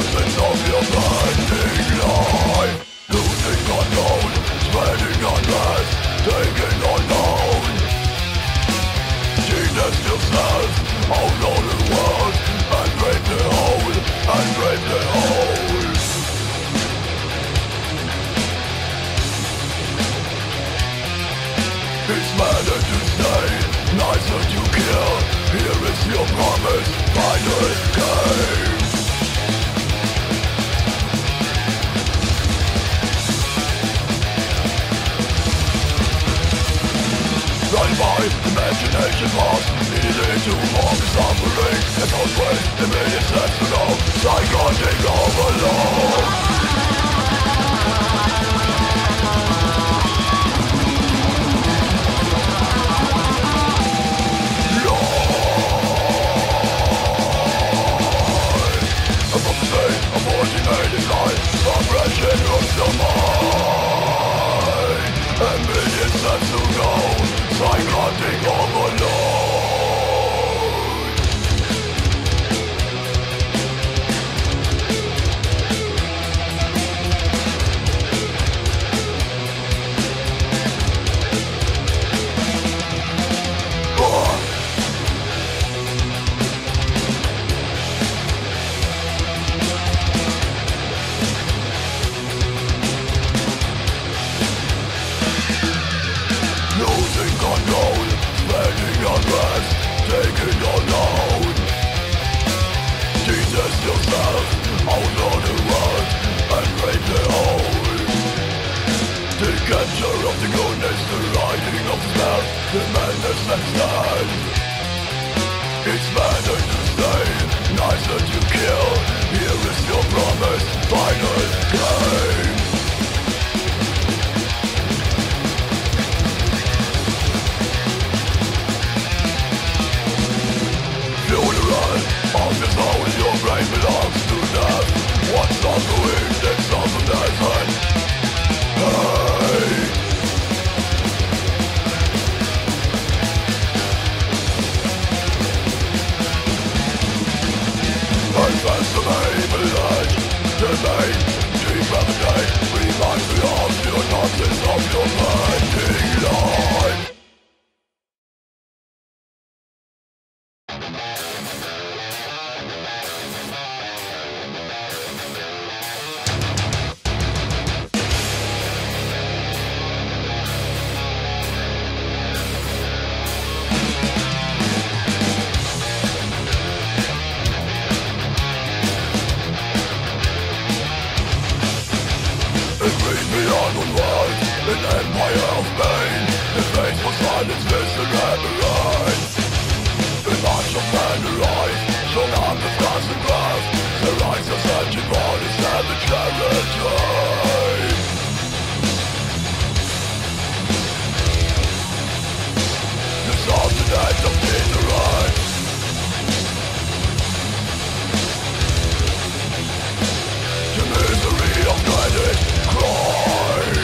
essence of your bending life. Losing unknown, spreading unrest, taking unknown. Genius yourself, out on the world, and break the hole, and break the hole. It's better to stay, nicer to kill. Here is your promise, final escape. Run by imagination lost, needing to mock suffering. And always immediate sense to know, psychotic overload. Suppression of the mind, immediate sense to know, psychotic overload. Unknown, spreading unrest, taking alone. Jesus yourself, out on the world, and break the hole. The capture of the goodness, the riding of the smell, the madness that stand. It's better to stay, nicer to kill. Here is your promise, final game. Of the soul, your brain belongs to death. What's not doing, takes off from death's hand. Hey! Advance the main village, the main depravity. Remind me of your nonsense, of your bending life. An empire of pain, the faithful silence missing every line. The march of man alive, strong arms of class and craft. Their eyes are searching for the savage guarantee. The soft and end of ignorance. The misery of credit, crime.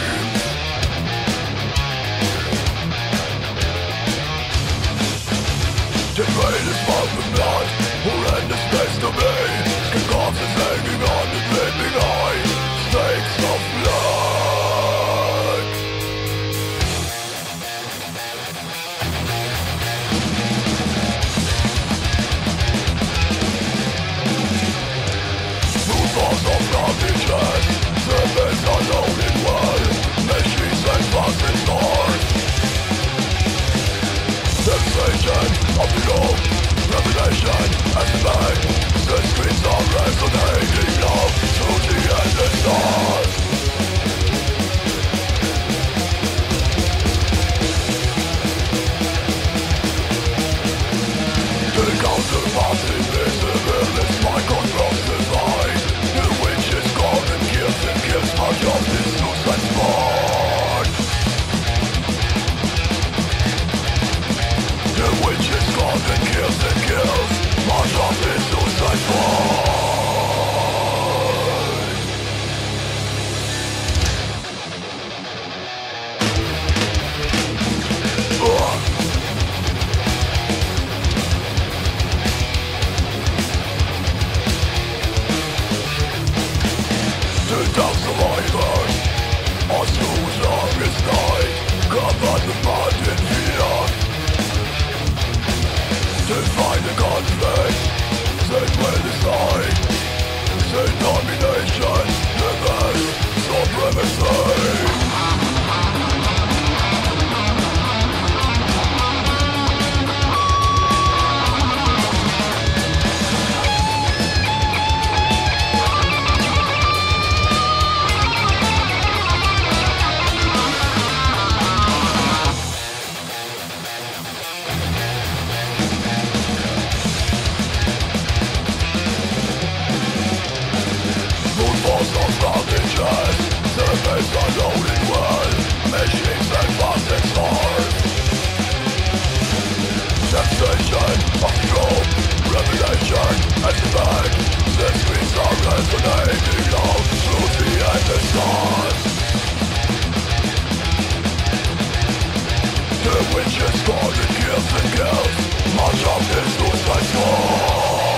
Witches, scorned, kills and kills. Much of this suicide squad.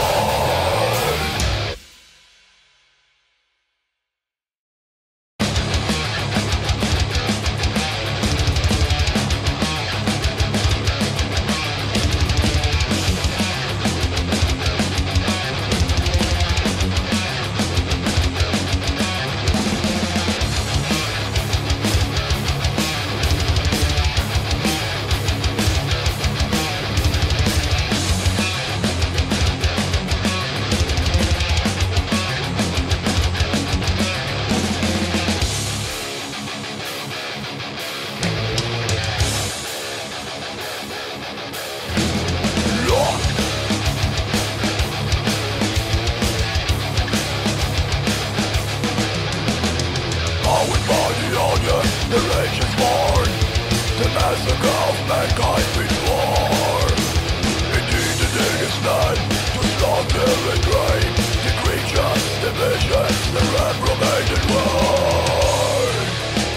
The rage is born, the massacre of mankind before. Indeed the day is none, to slaughter and rape, the creatures, the visions, the reprobated world.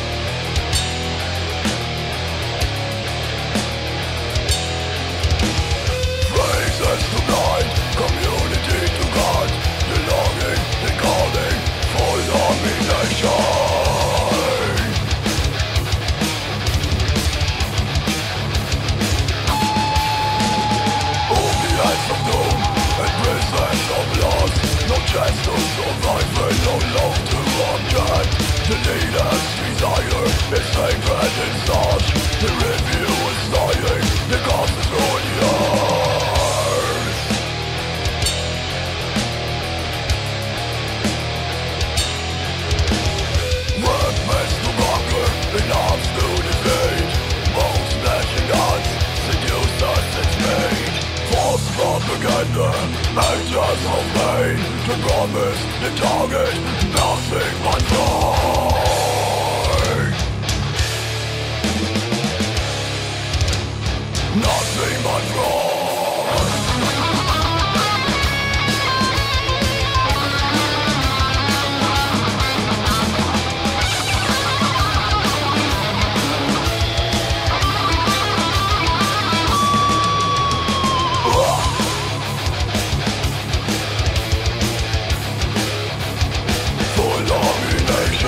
Phrases to blind, community to God, the longing, the calling, for domination. No chance to survive and no love to object. The leader's desire is sacred and such. The review is dying, the cause is on yours. Weapons to conquer, and arms to defeat. Bones snatching guns, seduce us it's made. False propaganda, actors of pain. The promise, the target, nothing but pride. Nothing but pride. Domination.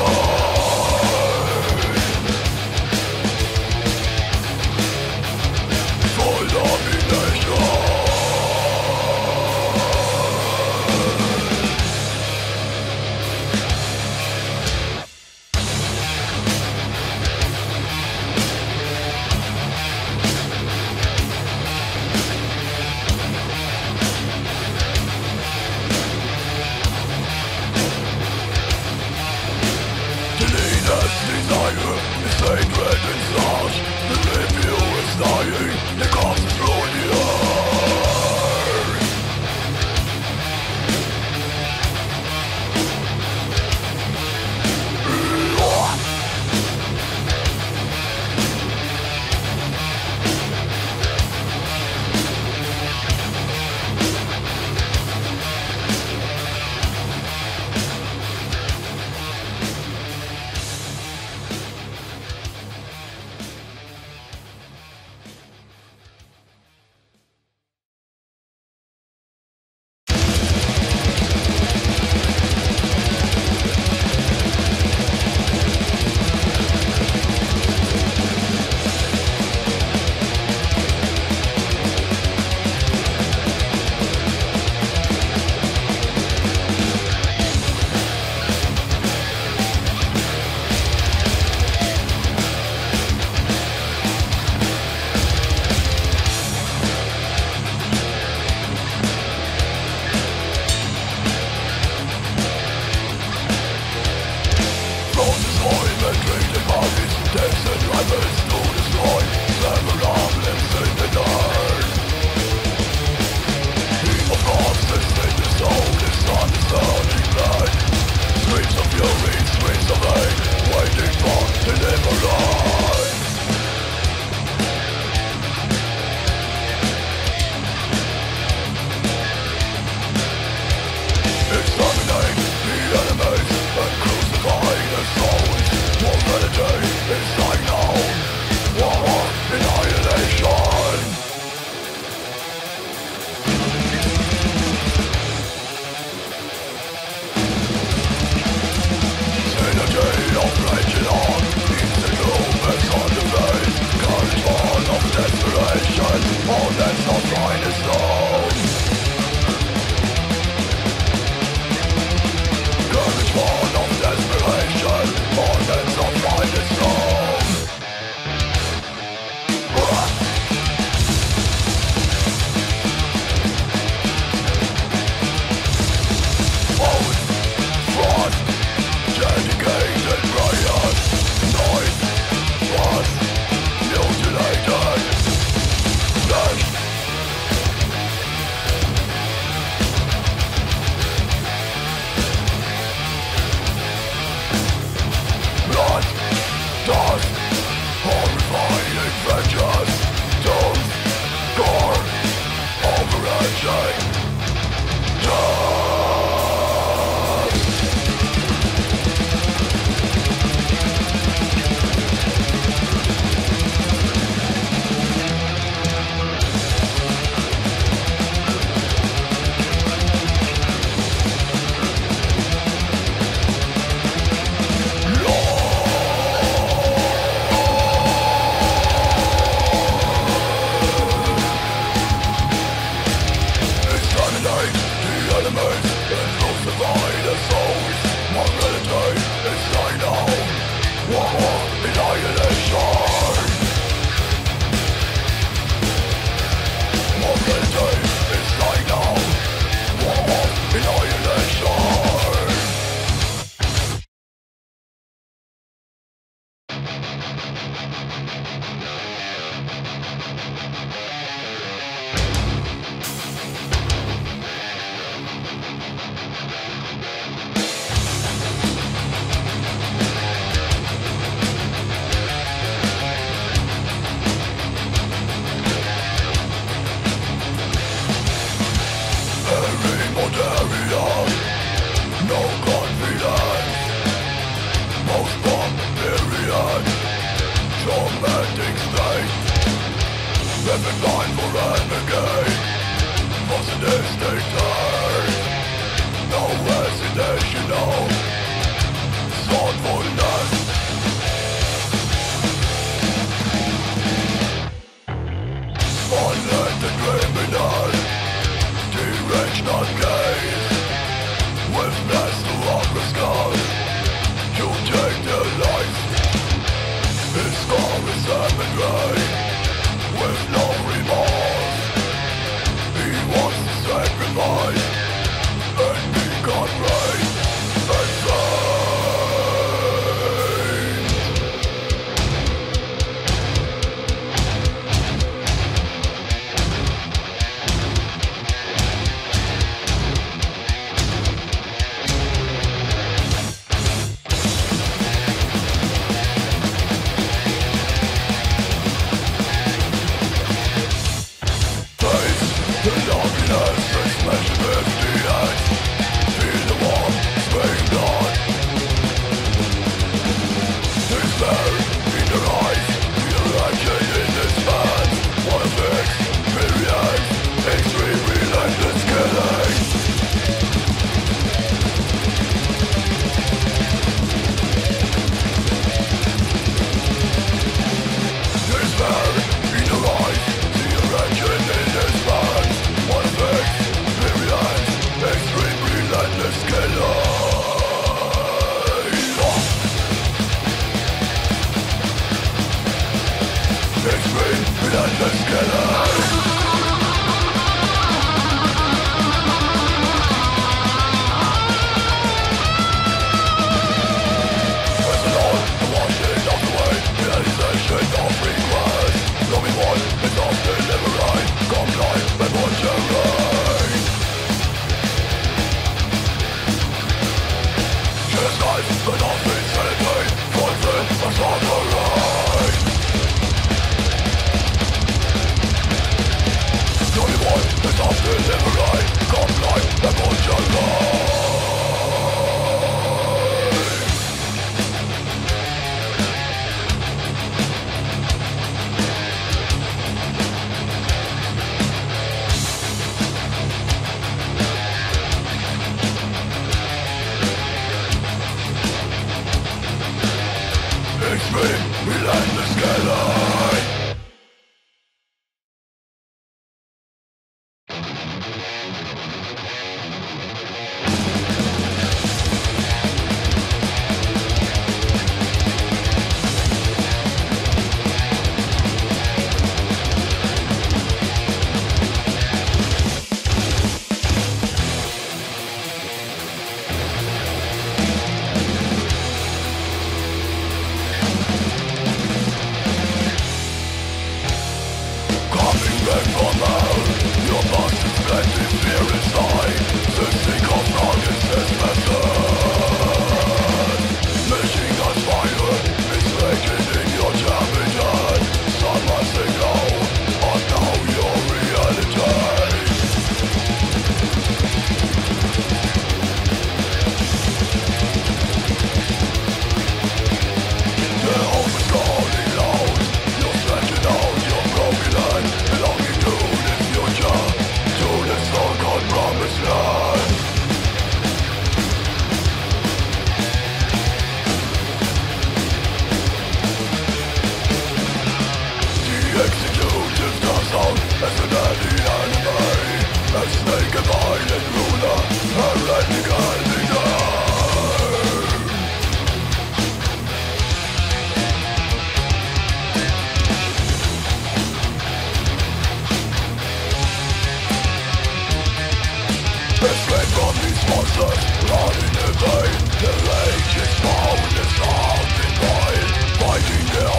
Running away, the rage is bound, it's all in mind. Fighting the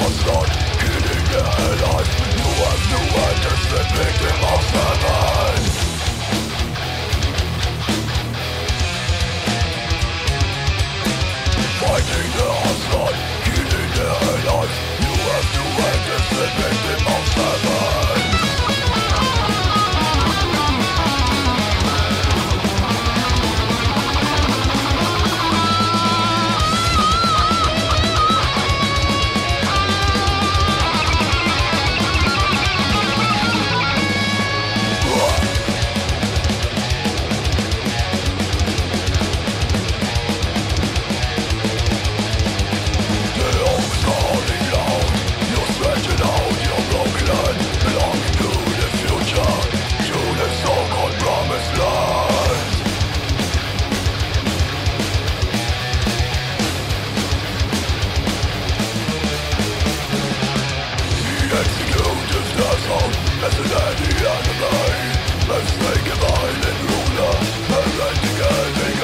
As an any enemy, a snake and violent ruler, parenting ending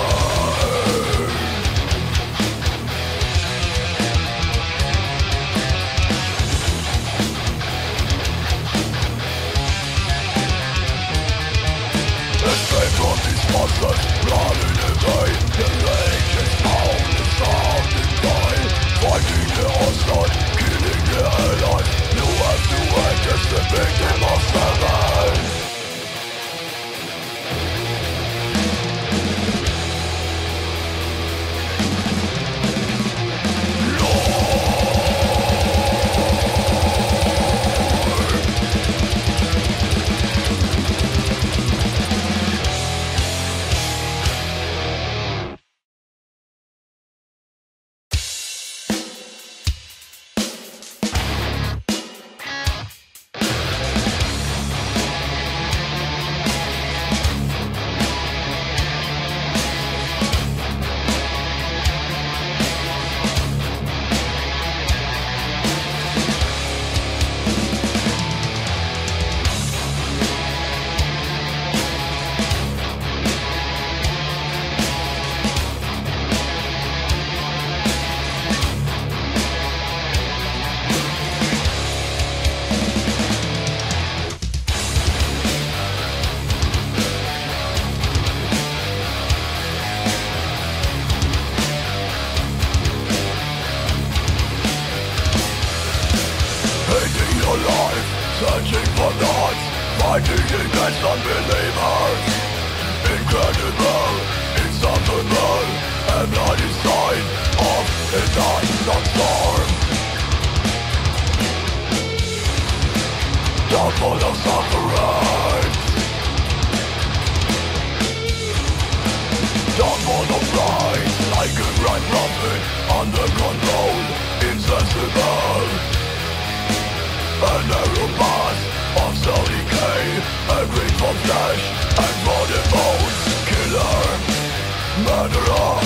escape from these monsters, running away. The rage is found and sound and die. Fighting the hostile, killing the allies. You have to act as the victim of seven. Searching for gods, fighting against unbelievers. Incredible, insufferable, a bloody sign of a night's storm. Downfall of suffering, downfall of pride, like a grand prophet, under control, insensible. A narrow path of slow decay, a greed for flesh and for the bones. Killer, murderer,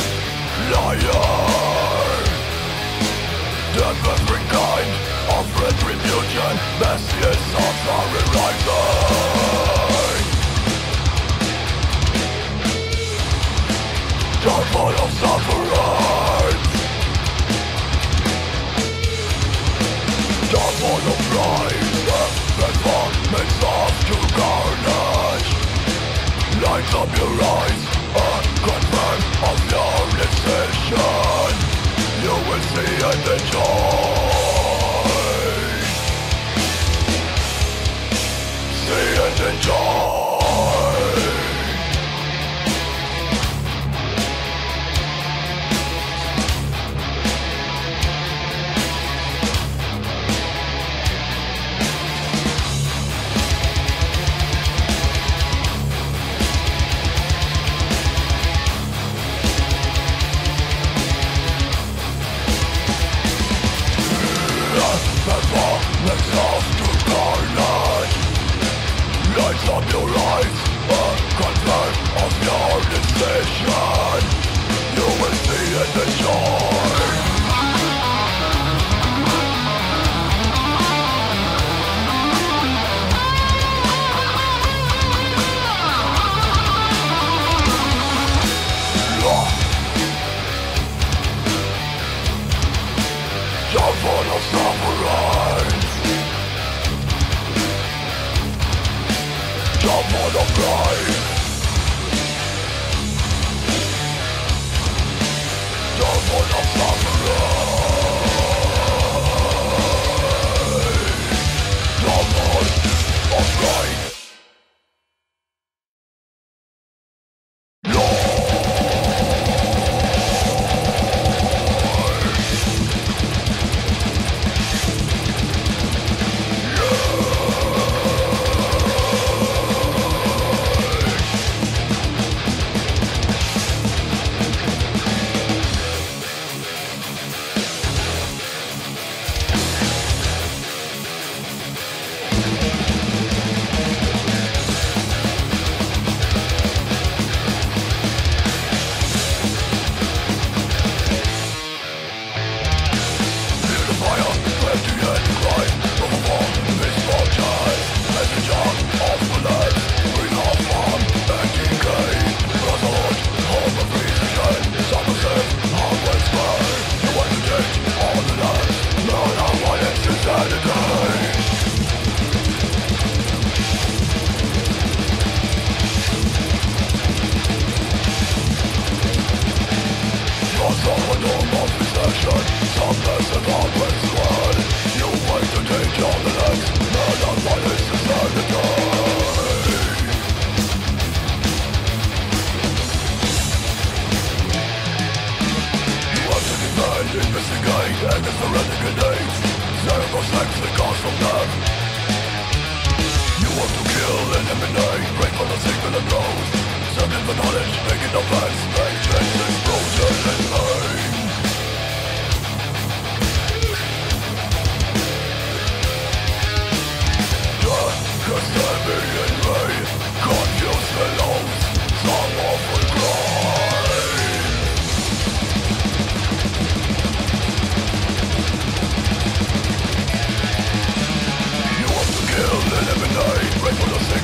liar. Death every kind of retribution, bestious thoughts are arising. Downfall of suffering, downfall of pride, transformance of to carnage. Lights up your eyes, a confirm of your decision. You will see and enjoy. See and enjoy. Performance of to carnage. Lights up your eyes, a confirm of your decision. You will see and enjoy. Downfall of suffering, downfall of pride, downfall of suffering, downfall of pride.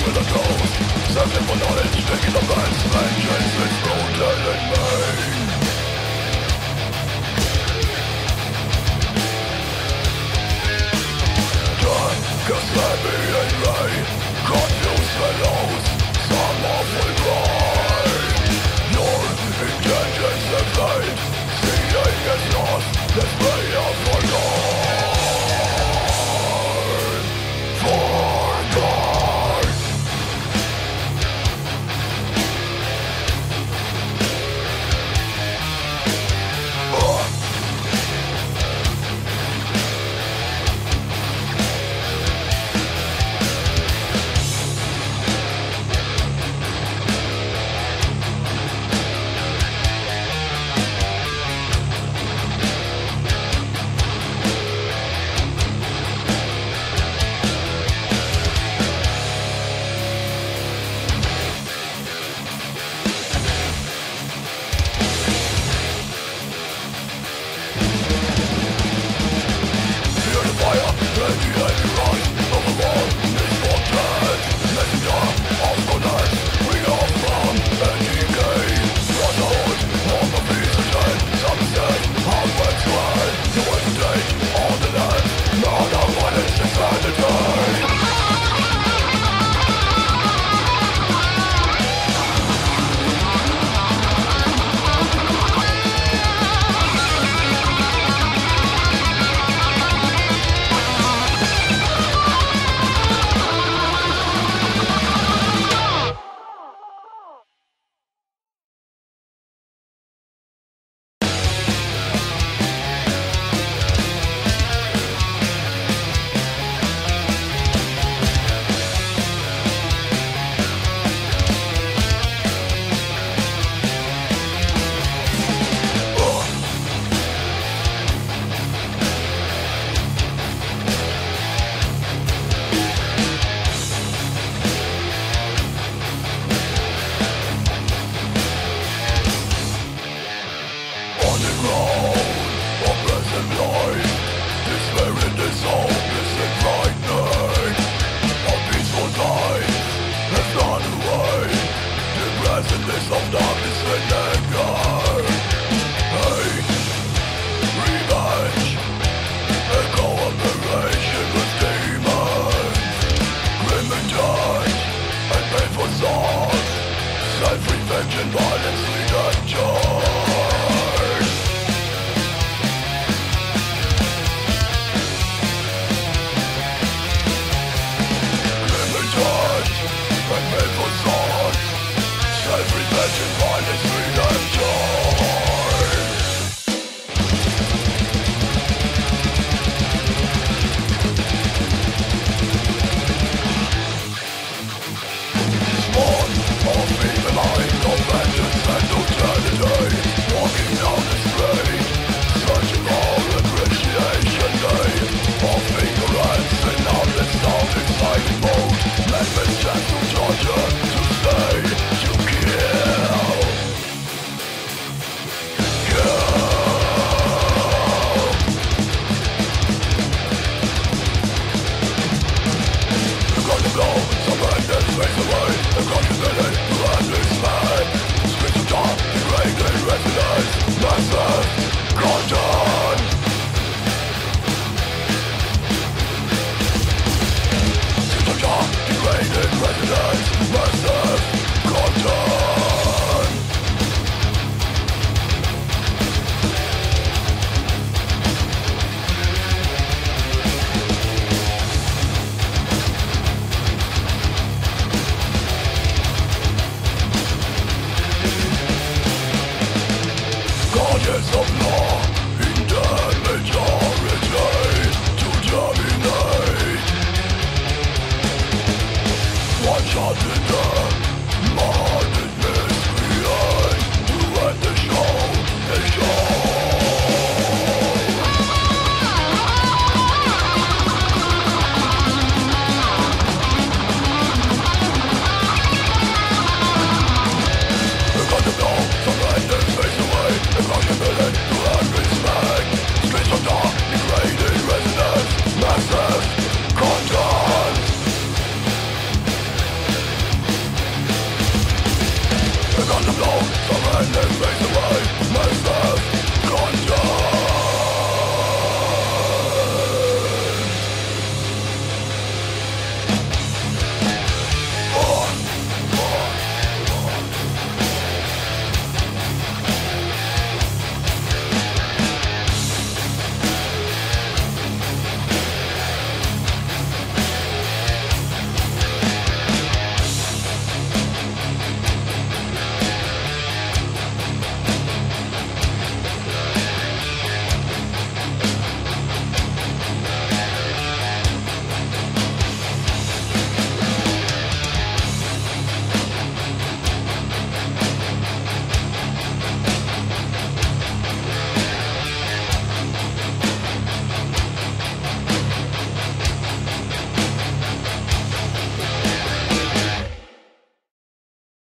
with the ghost, searching for knowledge, taking the best vengeance.